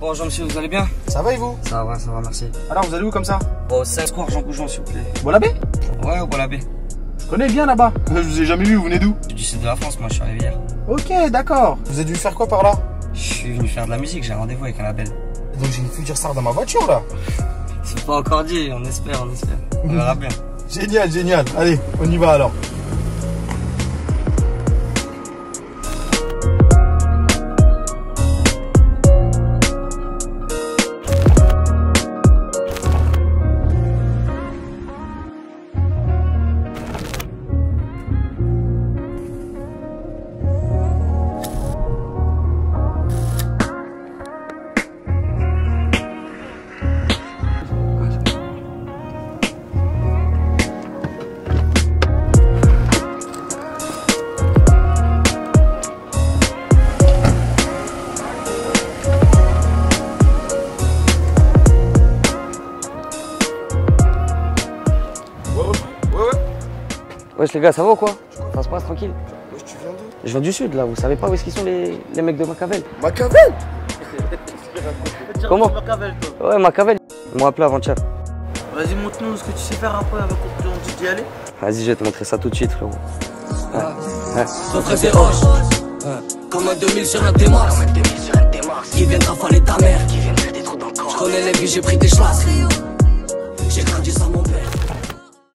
Bonjour monsieur, vous allez bien? Ça va et vous? Ça va, merci. Alors vous allez où comme ça? Au 5 square Jean Goujon s'il vous plaît. Bois-l'Abbé? Ouais, au Bois-l'Abbé. Je connais bien là-bas. Je vous ai jamais vu, vous venez d'où? Du sud de la France, moi je suis arrivé hier. Ok, d'accord. Vous êtes venu faire quoi par là? Je suis venu faire de la musique, j'ai un rendez-vous avec un label. Donc j'ai une future star dans ma voiture là. C'est pas encore dit, on espère. On verra bien. Génial, génial. Allez, on y va alors. Wesh les gars, ça va ou quoi? Ça se passe tranquille? Wesh, tu viens d'où? Je viens du sud là, vous savez pas où est-ce qu'ils sont les mecs de Machiavel? Machiavel? Comment? Machiavel, toi. Ouais, Machiavel. Ils m'ont appelé avant-hier. Vas-y, montre-nous ce que tu sais faire après avec on dit d'y aller. Vas-y, je vais te montrer ça tout de suite frérot. Ouais. Notre des roches, comme un 2000 sur un T-Max. Qui viennent rafaler ta mère. Je connais les vies, j'ai pris des chlasses. J'ai grandi sans mon